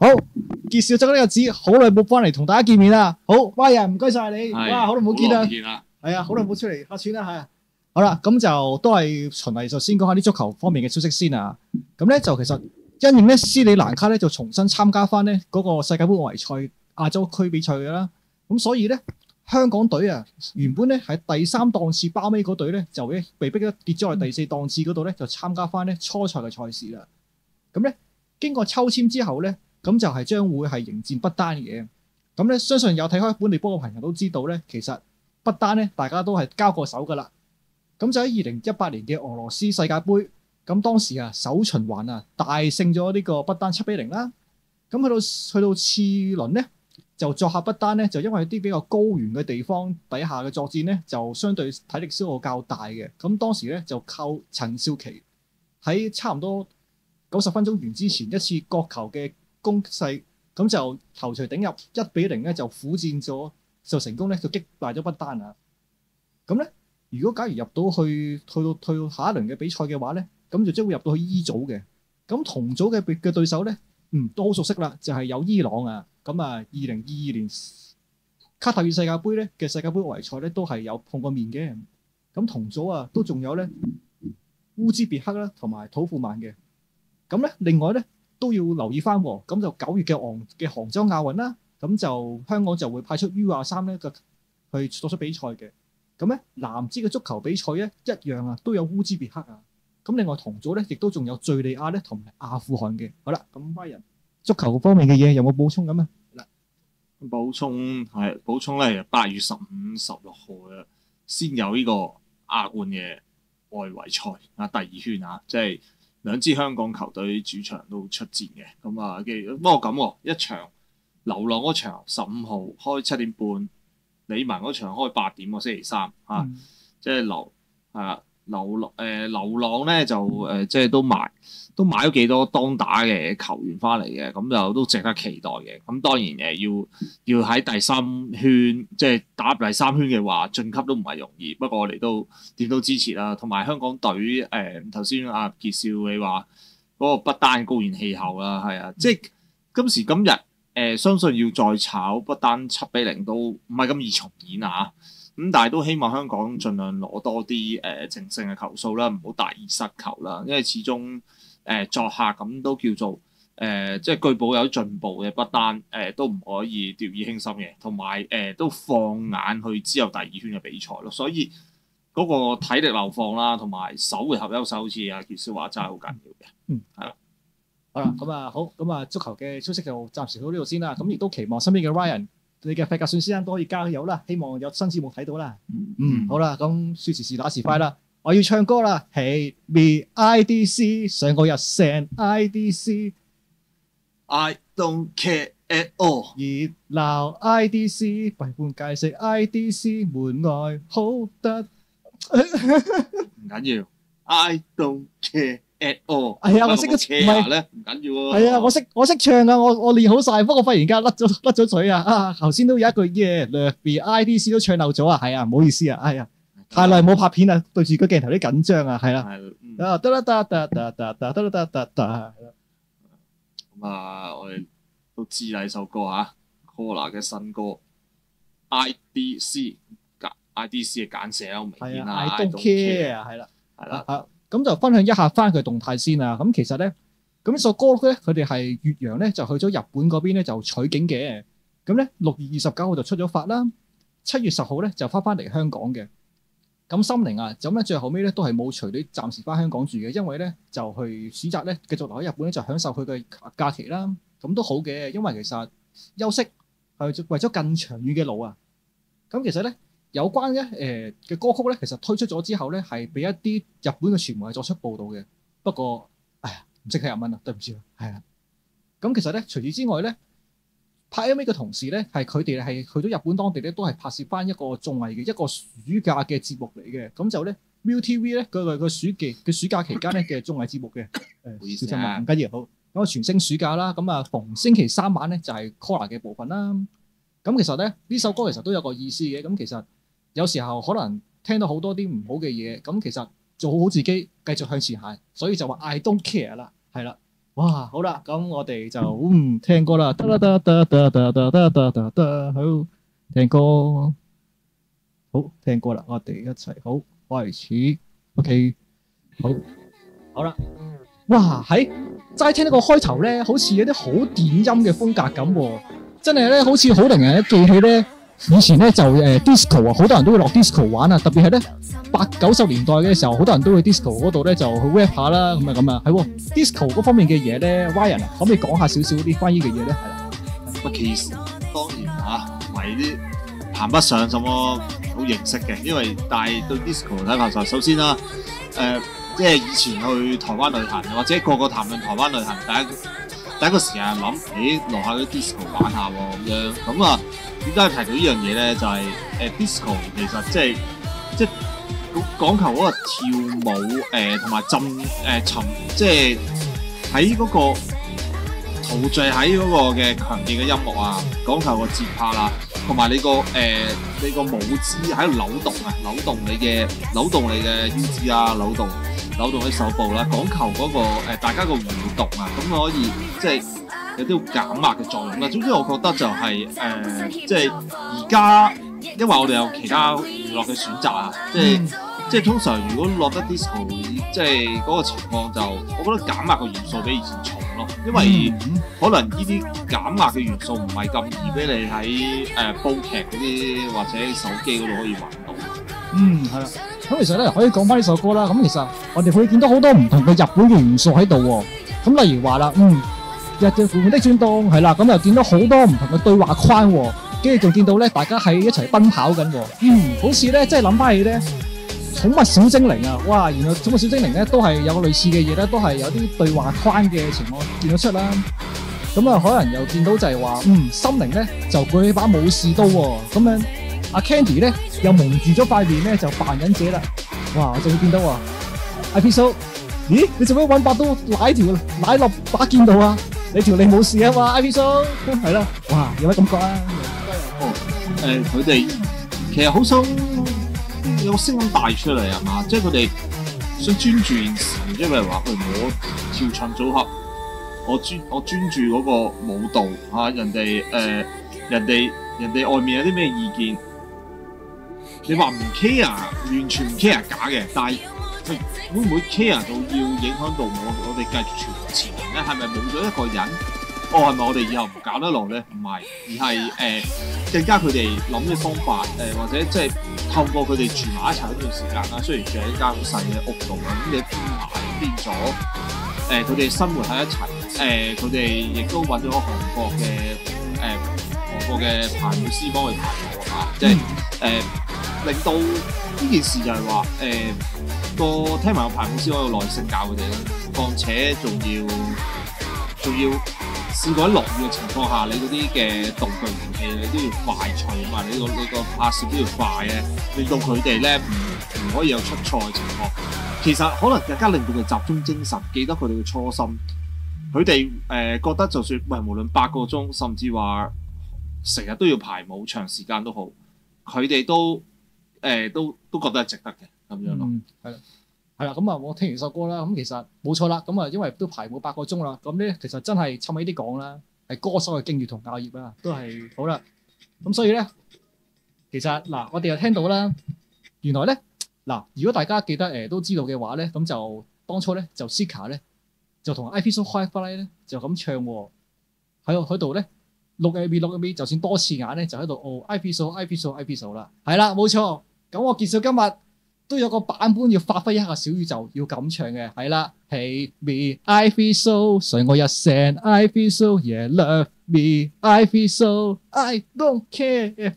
好，傑少咗呢個字，好耐冇翻嚟同大家見面啦。好，Ryan，唔該晒你，哇，好耐冇見啦，係啊，好耐冇出嚟客串啦，係啊。好啦，咁就都係循例就先講下啲足球方面嘅消息先啊。咁咧就其實因應咧斯里蘭卡咧就重新參加翻咧嗰個世界盃外圍賽亞洲區比賽嘅啦。咁所以咧香港隊啊原本咧喺第3檔次包尾嗰隊咧就被逼跌咗去第4檔次嗰度咧就參加翻咧初賽嘅賽事啦。咁咧經過抽籤之後咧。咁就係將會係迎戰不丹嘅，咁咧相信有睇開本地波嘅朋友都知道咧，其實不丹咧大家都係交過手噶啦。咁就喺2018年嘅俄羅斯世界盃，咁當時啊首循環啊大勝咗呢個不丹7-0啦。咁去到次輪咧，就作客不丹咧，就因為啲比較高原嘅地方底下嘅作戰咧，就相對體力消耗較大嘅。咁當時咧就靠陳少琪喺差唔多90分鐘完之前一次角球嘅攻勢，咁就頭槌頂入1-0咧，就苦戰咗，就成功咧就擊敗咗不丹啊！咁咧，如果假如入到去到下一輪嘅比賽嘅話咧，咁就將會入到去 E 組嘅。咁同組嘅對手咧，都好熟悉啦，就係有伊朗啊。咁啊，2022年卡塔爾世界盃咧嘅世界盃外圍賽咧都係有碰過面嘅。咁同組啊，都仲有咧烏茲別克啦，同埋土庫曼嘅。咁咧，另外咧。都要留意翻喎，咁就9月嘅杭州亞運啦，咁就香港就會派出 U23咧去作出比賽嘅。咁咧男子嘅足球比賽咧一樣啊，都有烏茲別克啊。咁另外同組咧亦都仲有敘利亞咧同埋阿富汗嘅。好啦，咁Ryan足球方面嘅嘢有冇補充咁啊？ 補充咧，8月15、16號啊，先有呢個亞冠嘅外圍賽啊，第2圈啊，即係。2支香港球隊主場都出戰嘅，咁啊，不過咁喎，一場流浪嗰場15號開7點半，理文嗰場開8點喎，星期3嚇，即係流浪咧就即係都買咗幾多當打嘅球員翻嚟嘅，咁就都值得期待嘅。咁當然要喺第3圈，即係打入第3圈嘅話，晉級都唔係容易。不過我哋都點都支持啦。同埋香港隊頭先阿傑少你話嗰個不丹高原氣候啦，係啊，即係今時今日相信要再炒不丹7-0都唔係咁易重演啊。咁但係都希望香港盡量攞多啲淨勝嘅球數啦，唔好大意失球啦，因為始終作客咁都叫做即係據報有進步嘅不丹都唔可以掉以輕心嘅，同埋都放眼去之後第2圈嘅比賽咯，所以嗰個體力流放啦，同埋首回合優勢好似阿傑少話真係好緊要嘅。係啦， 好啦，咁啊好，咁啊足球嘅消息就暫時到呢度先啦。咁亦都期望身邊嘅 Ryan。你嘅費格遜先生都可以加油啦，希望有新節目睇到啦。好啦，咁説時遲打時快啦，我要唱歌啦。Hey me IDC 上個日成 IDC，I don't care at all。 熱鬧 IDC，為伴解釋 IDC 門外好得。 唔緊要 ，I don't care。 係啊，我識嘅， 唔係咧，唔緊要喎。 係啊，我識唱噶，我練好晒，不過忽然間甩咗嘴啊！啊，頭先都有一句嘢，略別 IDC 都唱漏咗啊！係啊，唔好意思啊，係啊，太耐冇拍片啦，對住個鏡頭啲緊張啊，係啦。啊，得啦， 咁啊，我哋都知啦，呢首歌嚇 ，Collar 嘅新歌 IDC 嘅簡寫好明顯啦 ，I don't care 啊，係啦，係啦。咁就分享一下翻佢動態先啊！咁其實咧，咁呢首歌咧，佢哋係越洋咧就去咗日本嗰邊咧就取景嘅。咁咧6月29號就出咗發啦，7月10號咧就翻嚟香港嘅。咁心靈啊，咁咧最後尾咧都係冇隨隊暫時翻香港住嘅，因為咧就去暑假咧繼續留喺日本咧就享受佢嘅假期啦。咁都好嘅，因為其實休息係為咗更長遠嘅路啊。咁其實咧。有關嘅歌曲咧，其實推出咗之後咧，係俾一啲日本嘅傳媒作出報導嘅。不過，唔識睇日文啊，對唔住啊，係啊。咁其實咧，除此之外咧，拍 MV 嘅同時咧，係佢哋係去到日本當地咧，都係拍攝翻一個綜藝嘅一個暑假嘅節目嚟嘅。咁就咧 ViuTV 咧，佢個暑假期間咧嘅綜藝節目嘅。小心啊，唔緊要，好。咁啊，全星暑假啦，咁啊，逢星期3晚咧就係 Collar 嘅部分啦。咁其實咧，呢首歌其實都有個意思嘅。咁其實有時候可能聽到好多啲唔好嘅嘢，咁其實做好自己，繼續向前行，所以就話 I don't care 啦，係啦。 哇，好啦，咁我哋就聽歌啦，得啦得得得得得得得得得，好聽歌，好聽歌啦，我哋一齊好開始 ，OK， 好啦，哇，喺齋聽呢個開頭咧，好似有啲好電音嘅風格咁喎，真係咧好似好令人記起咧。以前咧就disco 啊，好多人都會落 disco 玩啊，特別係咧80、90年代嘅時候，好多人都去 disco 嗰度咧就去 rap 下啦，咁啊，係喎 disco 嗰方面嘅嘢咧，Ryan啊，可唔可以講下少少啲關於嘅嘢咧？係啦， 其實當然唔係啲談不上什麼好認識嘅，因為但係對 disco 睇法就首先啦，即係以前去台灣旅行，或者個個談論台灣旅行，第一個時間諗，落下啲 disco 玩下喎咁樣，咁啊。點解提到呢樣嘢咧？就係disco 其實即係講求嗰個跳舞同埋沉即係喺嗰個陶醉喺嗰個嘅強勁嘅音樂啊，講求個節拍啦，同埋你個舞姿喺度扭動啊，扭動你嘅腰肢啊，扭動你手部啦，講求嗰個大家個互動啊，咁可以即係。有啲減壓嘅作用啦。總之我覺得就係即係而家，因為我哋有其他娛樂嘅選擇啊，即係通常如果落得 disco， 即係嗰個情況就，我覺得減壓嘅元素比以前重咯。因為可能呢啲減壓嘅元素唔係咁易俾你喺煲劇嗰啲或者手機嗰度可以揾到。係啦。咁其實咧可以講翻呢首歌啦。咁其實我哋會見到好多唔同嘅日本嘅元素喺度喎。咁例如話啦，日嘅緩緩的轉動係啦，咁又見到好多唔同嘅對話框喎，跟住仲見到咧大家喺一齊奔跑緊喎，好似咧即係諗翻起咧寵物小精靈啊，哇！原來寵物小精靈咧都係有個類似嘅嘢咧，都係有啲對話框嘅情況見到出啦。咁啊，可能又見到就係話，心靈咧就舉起把武士刀喎，咁樣阿 Candy 咧又蒙住咗塊面咧就扮忍者啦，哇！我仲會見到啊 ，Episode， 咦？你做咩揾把刀舐落把劍度啊？你條脷冇事啊嘛 ，Ivy So 係啦，哇，有乜感覺啊？ 佢哋其實好想有個聲音帶出嚟係嘛，即係佢哋想專注件事，即係譬如話我跳唱組合，我專注嗰個舞蹈嚇，人哋外面有啲咩意見，你話唔 care， 完全唔 care 假嘅，但係會唔會 care 到要影響到我哋繼續前行咧？係咪冇咗一個人？係咪我哋以後唔搞得落咧？唔係，而係更加佢哋諗嘅方法或者即係透過佢哋住埋一齊嗰段時間啦。雖然住喺一間好細嘅屋度啦，咁你變咗佢哋生活喺一齊，佢哋亦都揾咗韓國嘅排舞師幫佢排舞啊，即係令到呢件事就係話聽埋個排舞師可以有耐性教佢哋啦，況且仲要試過喺落雨嘅情況下，你嗰啲嘅道具儀器你都要快脆啊嘛，你個拍攝都要快咧，令到佢哋咧唔可以有出錯嘅情況。其實可能更加令到佢集中精神，記得佢哋嘅初心。佢哋覺得就算無論8個鐘，甚至話成日都要排舞，長時間都好，佢哋都覺得係值得嘅咁樣咯。係啦，咁啊，我聽完首歌啦，咁其實冇錯啦，咁啊，因為都排舞8個鐘啦，咁咧其實真係趁起啲講啦，係歌手嘅敬業同教業啦，都係好啦。咁所以咧，其實嗱，我哋又聽到啦，原來咧嗱，如果大家記得都知道嘅話咧，咁就當初咧就 Sika 咧就同 Ivy So Hi-Fi 咧就咁唱喎，喺度咧錄尾，就算多次眼咧就喺度Ivy So 啦，係啦，冇錯。咁我介紹今日都有個版本要發揮一下小宇宙，要咁唱嘅，係啦 ，Hate me, I feel so， 隨我一聲 I feel so, yeah, love me, I feel so, I don't care if，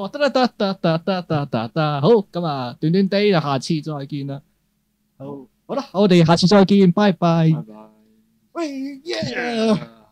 得，好，咁啊，短短地就下次再見啦，好啦，我哋下次再見，拜拜，喂，耶！